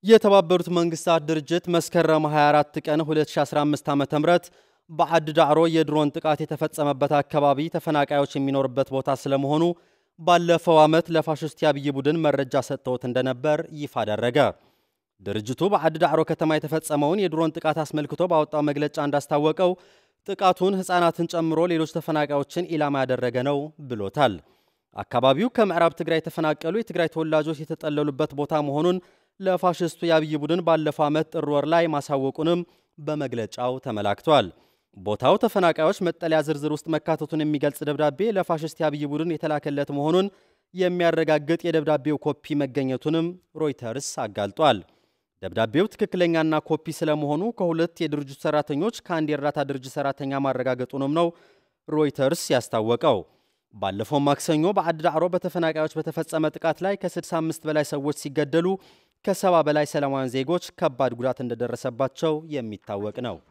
የተባበሩት መንግስታት ድርጅት መስከረም 24 ቀን 2015 ዓ.ም በአድ ዳዕሮ የድሮን ጥቃት የተፈጸመበት አካባቢ ተፈናቃዮች የሚኖርበት ቦታ ስለመሆኑ ባለፈው ዓመት ለፋሽስት ያብይ ቡድን መረጃ ሰጥተውት እንደነበር ይፋ አደረገ። ድርጅቱ በአድ ዳዕሮ ከተማ የተፈጸመውን የድሮን ጥቃት አስመልክቶ ባወጣው መግለጫ እንዳስታወቀው ጥቃቱን ህፃናትን ጨምሮ ሌሎች ተፈናቃዮችን ኢላማ ያደረገ ነው ብሎታል። አካባቢው ከምዕራብ ትግራይ የተፈናቀሉ የትግራይ ተወላጆች የተጠለሉበት ቦታ መሆኑን ለፋሽስቱ ያብይ ቡድን ባለፈው ዓመት ጥር ወር ላይ ማሳወቁንም በመግለጫው ተመላክቷል። ቦታው ተፈናቃዮች መጠለያ ዝርዝር ውስጥ መካተቱን የሚገልጽ ደብዳቤ ለፋሽስት ያብይ ቡድን የተላከለት መሆኑን የሚያረጋግጥ የደብዳቤው ኮፒ መገኘቱንም ሮይተርስ አጋልጧል። ደብዳቤው ትክክለኛና ኮፒ ስለመሆኑ ከሁለት የድርጅቱ ሰራተኞች ከአንድ የእርዳታ ድርጅት ሰራተኛ ማረጋገጡንም ነው ሮይተርስ ያስታወቀው። ባለፈው ማክሰኞ በአድ ዳዕሮ በተፈናቃዮች በተፈጸመ ጥቃት ላይ ከ65 በላይ ሰዎች ሲገደሉ ከ70 በላይ ሰላማውያን ዜጎች ከባድ ጉዳት እንደደረሰባቸው የሚታወቅ ነው።